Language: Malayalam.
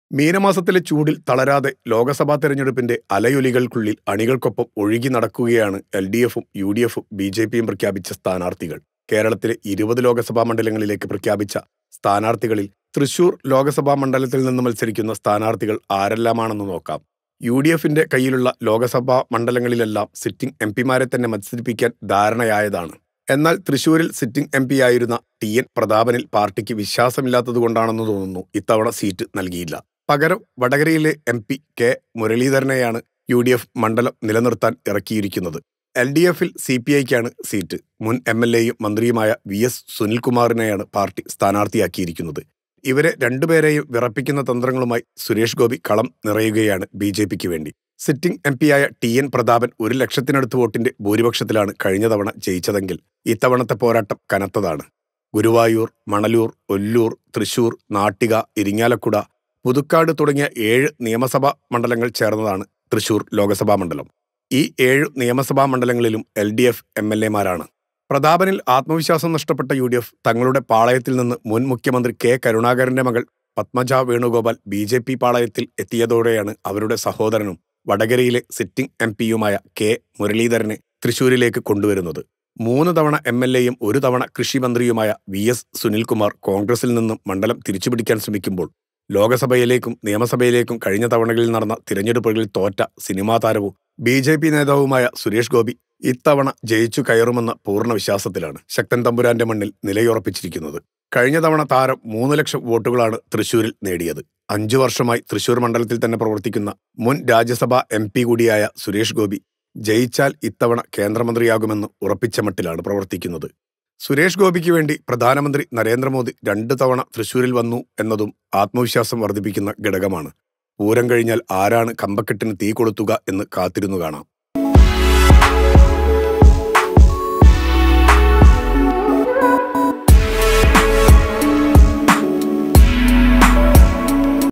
മീനമാസത്തിലെ ചൂടിൽ തളരാതെ ലോക്സഭാ തെരഞ്ഞെടുപ്പിന്റെ അലയൊലികൾക്കുള്ളിൽ അണികൾക്കൊപ്പം ഒഴുകി നടക്കുകയാണ് LDFും UDFും BJPയും പ്രഖ്യാപിച്ച സ്ഥാനാർത്ഥികൾ. കേരളത്തിലെ 20 ലോക്സഭാ മണ്ഡലങ്ങളിലേക്ക് പ്രഖ്യാപിച്ച സ്ഥാനാർത്ഥികളിൽ തൃശൂർ ലോക്സഭാ മണ്ഡലത്തിൽ നിന്ന് മത്സരിക്കുന്ന സ്ഥാനാർത്ഥികൾ ആരെല്ലാമാണെന്ന് നോക്കാം. UDFിന്റെ കയ്യിലുള്ള ലോക്സഭാ മണ്ഡലങ്ങളിലെല്ലാം സിറ്റിംഗ് MPമാരെ തന്നെ മത്സരിപ്പിക്കാൻ ധാരണയായതാണ്. എന്നാൽ തൃശൂരിൽ സിറ്റിംഗ് MP ആയിരുന്ന TN പ്രതാപനിൽ പാർട്ടിക്ക് വിശ്വാസമില്ലാത്തതുകൊണ്ടാണെന്ന് തോന്നുന്നു ഇത്തവണ സീറ്റ് നൽകിയില്ല. പകരം വടകരയിലെ MP K മുരളീധരനെയാണ് UDF മണ്ഡലം നിലനിർത്താൻ ഇറക്കിയിരിക്കുന്നത്. LDFിൽ CPIക്കാണ് സീറ്റ്. മുൻ MLAയും മന്ത്രിയുമായ VS സുനിൽകുമാറിനെയാണ് പാർട്ടി സ്ഥാനാർത്ഥിയാക്കിയിരിക്കുന്നത്. ഇവരെ രണ്ടുപേരെയും വിറപ്പിക്കുന്ന തന്ത്രങ്ങളുമായി സുരേഷ് ഗോപി കളം നിറയുകയാണ് BJPക്ക് വേണ്ടി. സിറ്റിംഗ് MPയായ TN പ്രതാപൻ 1 ലക്ഷത്തിനടുത്ത് വോട്ടിന്റെ ഭൂരിപക്ഷത്തിലാണ് കഴിഞ്ഞ തവണ ജയിച്ചതെങ്കിൽ ഇത്തവണത്തെ പോരാട്ടം കനത്തതാണ്. ഗുരുവായൂർ, മണലൂർ, ഒല്ലൂർ, തൃശൂർ, നാട്ടിക, ഇരിങ്ങാലക്കുട, പുതുക്കാട് തുടങ്ങിയ 7 നിയമസഭാ മണ്ഡലങ്ങൾ ചേർന്നതാണ് തൃശൂർ ലോക്സഭാ മണ്ഡലം. ഈ 7 നിയമസഭാ മണ്ഡലങ്ങളിലും LDF MLAമാരാണ്. പ്രതാപനിൽ ആത്മവിശ്വാസം നഷ്ടപ്പെട്ട UDF തങ്ങളുടെ പാളയത്തിൽ നിന്ന് മുൻ മുഖ്യമന്ത്രി K കരുണാകരന്റെ മകൾ പത്മജ വേണുഗോപാൽ BJP പാളയത്തിൽ എത്തിയതോടെയാണ് അവരുടെ സഹോദരനും വടകരയിലെ സിറ്റിംഗ് MPയുമായ K മുരളീധരനെ തൃശൂരിലേക്ക് കൊണ്ടുവരുന്നത്. 3 തവണ MLAയും 1 തവണ കൃഷിമന്ത്രിയുമായ VS സുനിൽകുമാർ കോൺഗ്രസിൽ നിന്നും മണ്ഡലം തിരിച്ചുപിടിക്കാൻ ശ്രമിക്കുമ്പോൾ ലോക്സഭയിലേക്കും നിയമസഭയിലേക്കും കഴിഞ്ഞ തവണകളിൽ നടന്ന തിരഞ്ഞെടുപ്പുകളിൽ തോറ്റ സിനിമാ താരവും BJP നേതാവുമായ സുരേഷ് ഗോപി ഇത്തവണ ജയിച്ചു കയറുമെന്ന പൂർണ്ണ വിശ്വാസത്തിലാണ് ശക്തൻ തമ്പുരാന്റെ മണ്ണിൽ നിലയുറപ്പിച്ചിരിക്കുന്നത്. കഴിഞ്ഞ തവണ താരം 3 ലക്ഷം വോട്ടുകളാണ് തൃശൂരിൽ നേടിയത്. 5 വർഷമായി തൃശൂർ മണ്ഡലത്തിൽ തന്നെ പ്രവർത്തിക്കുന്ന മുൻ രാജ്യസഭാ MP കൂടിയായ സുരേഷ് ഗോപി ജയിച്ചാൽ ഇത്തവണ കേന്ദ്രമന്ത്രിയാകുമെന്ന് ഉറപ്പിച്ച മട്ടിലാണ് പ്രവർത്തിക്കുന്നത്. സുരേഷ് ഗോപിക്ക് വേണ്ടി പ്രധാനമന്ത്രി നരേന്ദ്രമോദി 2 തവണ തൃശൂരിൽ വന്നു എന്നതും ആത്മവിശ്വാസം വർദ്ധിപ്പിക്കുന്ന ഘടകമാണ്. പൂരം കഴിഞ്ഞാൽ ആരാണ് കമ്പക്കെട്ടിന് തീ കൊളുത്തുക എന്ന് കാത്തിരുന്നു കാണാം.